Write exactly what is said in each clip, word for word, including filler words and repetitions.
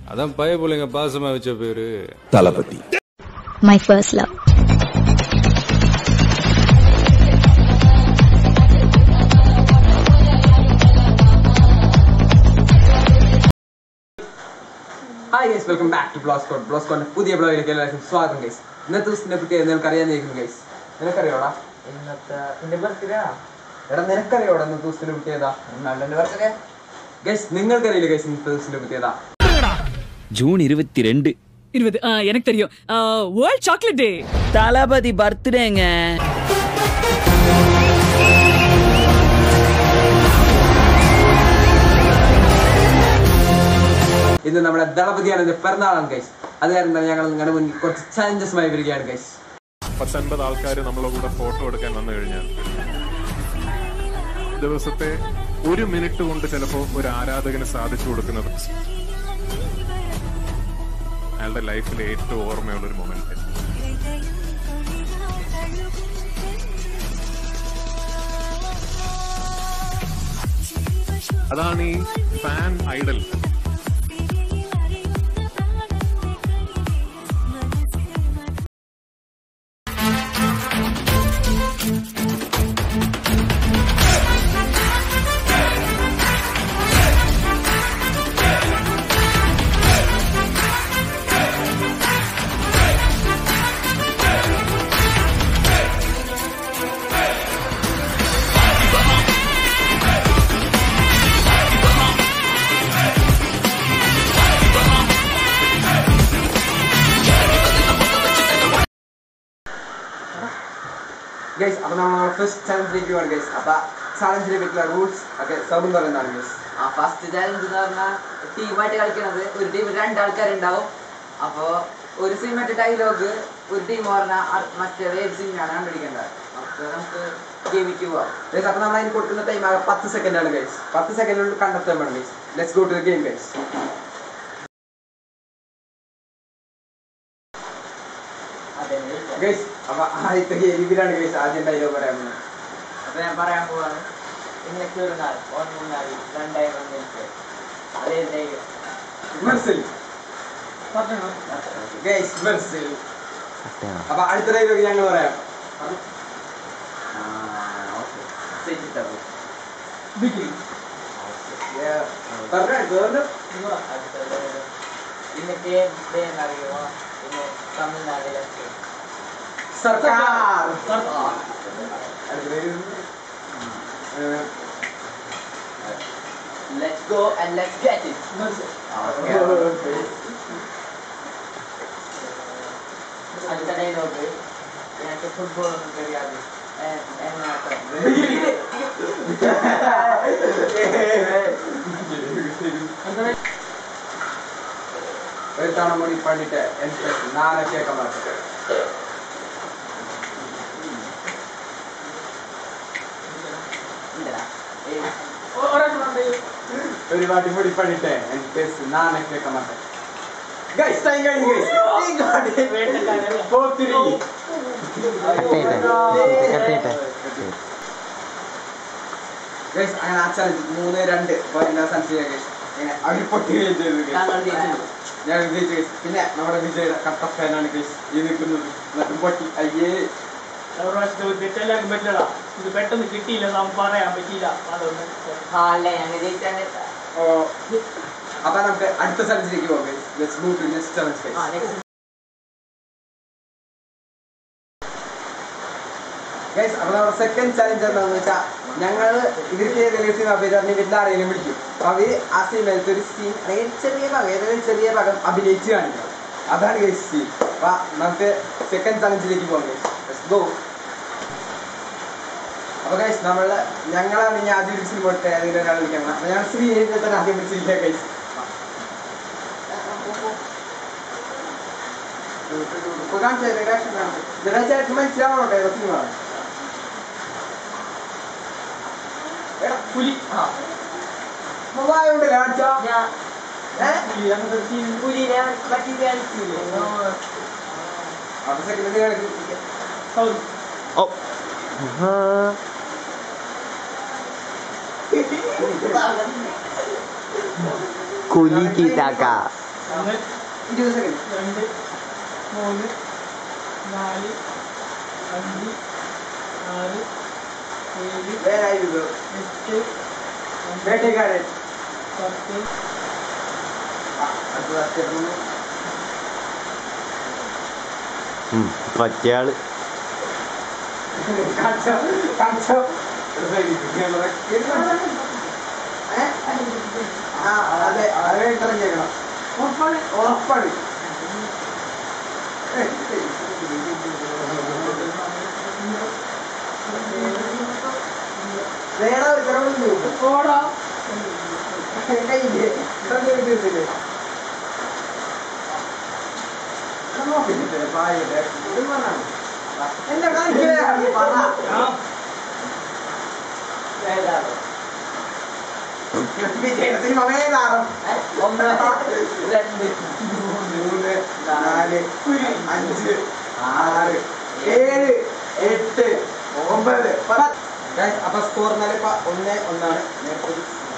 அதான் பைய புள்ளைங்க பாசமா வச்ச பேரு Thalapathy. My first love. Hi guys, welcome back to Blogspot. Blogspot പുതിയ ബ്ലോഗിലേക്ക് എല്ലാവർക്കും സ്വാഗതം guys. ഇന്നത്തെ ദിവസത്തിനെ പറ്റി നിങ്ങൾക്ക് അറിയാന്നിരിക്കുന്നു guys. നിനക്കറിയോടാ? ഇന്നത്തെ നിന്റെ ബർത്ത്ഡേ ആ? എടാ നിനക്കറിയോടാ ഇന്നത്തെ ദിവസത്തിനെ പറ്റി ഏതാ? റൊണാൾഡോന്റെ ബർത്ത്ഡേ. Guys, നിങ്ങൾക്കറിയില്ലേ guys ഇന്നത്തെ ദിവസത്തിനെ പറ്റി ഏതാ? ജൂൺ ഇരുപത്തിരണ്ട്. இருபது எனக்கு தெரியும். World chocolate day. தளபதி பர்த்டேங்க. ഇന്ന് നമ്മുടെ ദളപതിയാണ് പിറന്നാളാണ് ഗൈസ്. അത് കാരണം ഞങ്ങൾ നിങ്ങളുടെ മുന്നിൽ കുറച്ച് ചാലഞ്ചസുമായി വരികയാണ് ഗൈസ്. പത്തൊൻപത് ആൾക്കാർ നമ്മളെ കൂടെ ഫോട്ടോ എടുക്കാൻ വന്നു കഴിഞ്ഞാൽ ദിവസത്തെ ഒരു മിനിറ്റ് കൊണ്ട് ചിലപ്പോൾ ഒരു ആരാധകന് സാധിച്ചു കൊടുക്കുന്നത് അയാളുടെ ലൈഫിലെ ഏറ്റവും ഓർമ്മയുള്ള ഒരു മൊമെന്റ്. അതാണ് ഈ ഫാൻ ഐഡൽ. ഗൈസ് അപ്പോൾ നമ്മൾ ഫസ്റ്റ് ചാലഞ്ചിലേക്ക് പോവാണ് ഗൈസ്. അപ്പോൾ ചാലഞ്ചിനെ പറ്റിയുള്ള റൂൾസ് ഒക്കെ സൗണ്ട് പറയുന്നതാണ് ഗൈസ്. ആ ഫസ്റ്റ് ചാലഞ്ച് എന്ന് പറഞ്ഞാൽ ടീമായിട്ട് കളിക്കുന്നത്. ഒരു ടീമിൽ രണ്ടാൾക്കാരുണ്ടാവും. അപ്പോൾ ഒരു സിനിമയുടെ ഡയലോഗ് ഒരു ടീം പറഞ്ഞാൽ മറ്റേ ഏത് സിനിമയാണ് കണ്ടുപിടിക്കേണ്ടത്. അപ്പോൾ നമുക്ക് ഗെയിമിക്ക് പോവാം ഗൈസ്. അപ്പോൾ നമ്മൾ അതിന് കൊടുക്കുന്ന ടൈം ആകെ പത്ത് സെക്കൻഡാണ് ഗൈസ്. പത്ത് സെക്കൻഡിനുള്ളിൽ കണ്ടെത്താൻ വേണം guys. Let's go to the game guys. Guys അപ്പോൾ ആദ്യത്തെ ഗെയിമിലാണ് ഗൈസ് ആദ്യം ഡയലോഗ് പറയാൻ പോകുന്നത്. അപ്പോൾ ഞാൻ പറയാൻ പോവാണ്. ഇന്നൊക്കെ ഒരു നാൾ ഒന്നായി രണ്ടായി വന്നിട്ട് അതേ മെർസൽ ഗൈസ് മെർസൽ. അപ്പോൾ അടുത്ത ഡയലോഗ് ഞങ്ങൾ പറയാം. ഇന്നൊക്കെ അറിയുമോ പിന്നെ തമിഴ്നാട്ടിലൊക്കെ സർക്കാർ. Let's go and let's get it. അടുത്ത ഡയലോഗ് എനിക്ക് ഫുട്ബോൾ ഒന്നും தெரியாது. ഒരു തവണ കൂടി പണ്ടിട്ട് എനിക്ക് നാളെ കേൾക്കാൻ പറ്റും. ഒരു വാട്ടി കൂടി പണ്ടിട്ട് എനിക്ക് നാളെ കേൾക്കാൻ പറ്റും. ഗൈസ് ടൈം കഴിഞ്ഞു ഗൈസ്. ഗൈസ് അങ്ങനെ ആ ചാലഞ്ച് മൂന്ന് രണ്ട് സംശയം ഗൈസ് അങ്ങനെ അടിപൊട്ടുകയും ചെയ്തു. ഞാൻ വിജയിച്ചു ഗൈസ്. പിന്നെ നമ്മുടെ വിജയുടെ കട്ട ഫാനാണ് ഗൈസ് ഈ നിൽക്കുന്നത്. എന്നിട്ടും പൊട്ടി അയ്യേ ഇത് പെട്ടെന്ന് കിട്ടിയില്ല, നമുക്ക് പറയാൻ പറ്റിയില്ല. അപ്പൊ നമുക്ക് അടുത്ത ചലഞ്ചിലേക്ക് പോകാം guys. Let's move to next challenge guys. Guys അപ്പോൾ നമ്മുടെ സെക്കൻഡ് ചലഞ്ച് എന്താണെന്ന് വെച്ചാൽ ഞങ്ങൾ ഇവർക്ക് ഏതെങ്കിലും സിനിമ പേര് പറഞ്ഞ് വീട്ടിൽ ആരെങ്കിലും വിളിക്കും. അപ്പോൾ അവർ ആ സിനിമയിലത്തെ ഒരു സീൻ അല്ലെങ്കിൽ ചെറിയ ഭാഗം ഏതെങ്കിലും ചെറിയ ഭാഗം അഭിനയിച്ച് കാണിക്കണം. അതാണ് ഗൈസ് സീൻ. അപ്പോൾ നമുക്ക് സെക്കൻഡ് ചലഞ്ചിലേക്ക് പോകാം ഗൈസ്. Let's go. അപ്പോൾ ഗൈസ് നമ്മൾ ഞങ്ങളാണ് ഇനി ആദ്യം ഒരു സിനിമ ഇട്ട് ഏതെങ്കിലും ഒരാൾ വിളിക്കണം. അപ്പോൾ ഞാൻ ശ്രീഹരി തന്നെ ആദ്യം വിളിച്ചിരിക്കുക ഗൈസ്. കാണിച്ചു മനസ്സിലാവണോട്ടെ ഏതോ സിനിമ പുലി. ആ മൊബൈലുണ്ട് കാണിച്ചാ പുലിനെ പറ്റി കാണിച്ചില്ലേ? അപ്പൊ സെക്കൻഡ് കാണിക്കും. Kuli kita kak. ഒന്ന് ഇരുപത് സെക്കൻഡ് രണ്ട് മൂന്ന് നാല് അഞ്ച് ആറ് ഏഴ് വേറായിരുന്നു എട്ട് വേട്ടക്കാരൻ പത്ത് അടുത്ത വർഷം മറ്റേയാള് കാച്ചോ കാച്ചോ ആ അതെ അതെ ഇറങ്ങിയേക്കണം ഉറപ്പാണ് ഉറപ്പാണ് വേറെ ഒരു കുറവുണ്ട് ഓടാ കയ്യില്ലേ ദിവസമില്ലേ നോക്കില്ലേ പായട്ടെ എന്താ കാണിക്കണേ വിജയത്തിന് മമേതാറും ഒന്ന് രണ്ട് മൂന്ന് നാല് അഞ്ച് ആറ് ഏഴ് എട്ട് ഒമ്പത് പത്ത്. അപ്പൊ സ്കോർ എന്നാലും ഇപ്പൊ ഒന്ന് ഒന്നാണ് നേരത്തെ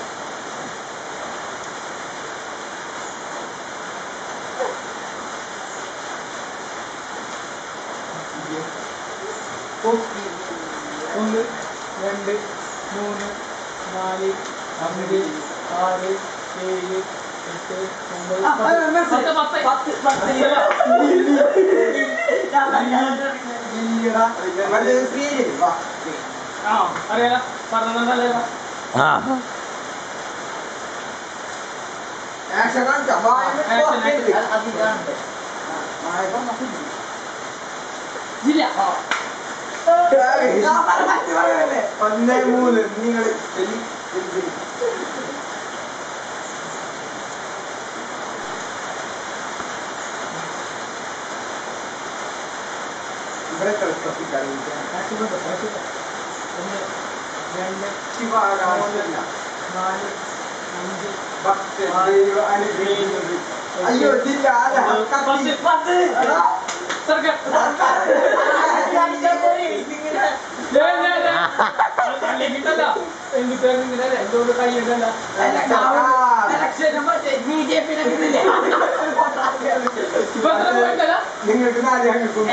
ഒന്ന് രണ്ട് മൂന്ന് നാല് അഞ്ച് ആറ് ഏഴ് എട്ട് ഒമ്പത് പത്ത് പത്ത് പത്ത് പത്ത് ആ അറിയാലോ പറഞ്ഞല്ലേ ആ ആക്ഷൻ കാണിക്കാം അധികമുണ്ട് ഇല്ല ഒന്നേ മൂന്ന് നിങ്ങൾ ഇവിടെ കളിക്കാൻ ഒന്ന് രണ്ട് ശിവാകാശില്ല നാല് അഞ്ച് ഭക്തൻ ദൈവ അനുഗ്രഹിക്കുന്നത് അയ്യോ ഇതില്ല പത്ത് പത്ത് സർക്കാർ എന്നിട്ട് എന്തോട് കൈയുണ്ടല്ല നിങ്ങൾക്ക് നാല് ഞങ്ങൾക്കും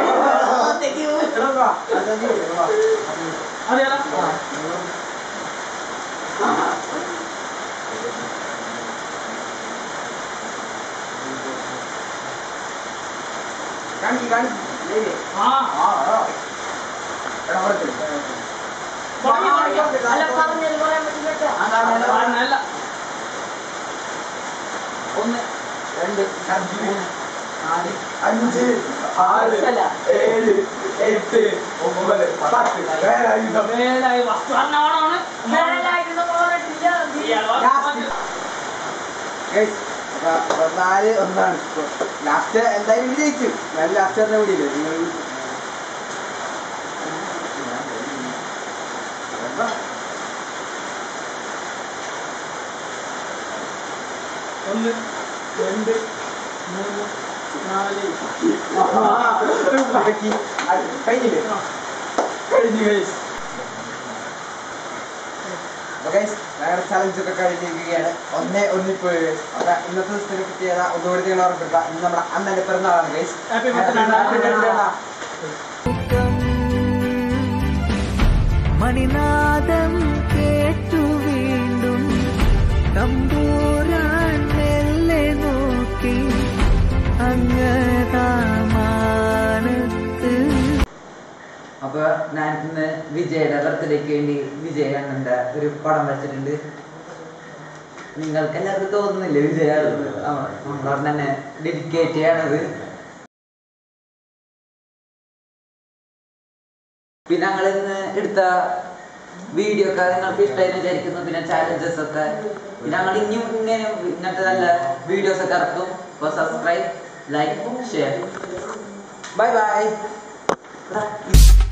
അറിയാലോ കാണി കാണി ആ അല്ല പറഞ്ഞത് പറയാൻ പറ്റില്ല അല്ല ഒന്ന് രണ്ട് മൂന്ന് നാല് അഞ്ച് ആറ് ഏഴ് എട്ട് ഒമ്പത് പത്ത് വേലായുധം വേലായി വസ്തു പറഞ്ഞവണമാണ് അപ്പൊ നാല് ഒന്നാണ് ലാസ്റ്റ് എന്തായാലും വിജയിക്കും ഞാൻ ലാസ്റ്റ് പറഞ്ഞ കൂടിയില്ലേ നിങ്ങൾ ഒന്ന് രണ്ട് മൂന്ന് നാല് കഴിഞ്ഞില്ലേ കഴിഞ്ഞു guys. ഞങ്ങളുടെ ചലഞ്ച് ഒക്കെ കഴിഞ്ഞിരിക്കുകയാണ് ഒന്നേ ഒന്നിപ്പോ അപ്പൊ ഇന്നത്തെ ദിവസത്തിന് കിട്ടിയത് ഒന്നുകൂടി നിങ്ങൾ ഓർമ്മപ്പെടുത്താം ഇന്ന് നമ്മുടെ അണ്ണന്റെ പിറന്നാളാണ് ഗൈസ് Happy birthday. മണിനാദം കേട്ടു വീണ്ടും തമ്പൂരാൻ മെല്ലെ നോക്കി അങ്ങതാമാനത്ത്. അപ്പൊ ഞാൻ ഇന്ന് വിജയുടെ ബർത്ത്ഡേക്ക് വേണ്ടി വിജയ് അണ്ണന്റെ ഒരു പടം വെച്ചിട്ടുണ്ട്. നിങ്ങൾക്ക് എല്ലാവർക്കും തോന്നുന്നില്ലേ വിജയ നമ്മളോട് തന്നെ ഡെഡിക്കേറ്റ് ചെയ്യണത്. പിന്നെ ഞങ്ങൾ ഇന്ന് എടുത്ത വീഡിയോ ഒക്കെ നിങ്ങൾക്ക് ഇഷ്ടമായി വിചാരിക്കുന്നു. പിന്നെ ചാലഞ്ചസ് ഒക്കെ പിന്നെ ഞങ്ങൾ ഇനിയും ഇങ്ങനെ ഇങ്ങനത്തെ നല്ല വീഡിയോസ് ഒക്കെ ഇറക്കും. അപ്പോൾ subscribe, like, share. Bye by.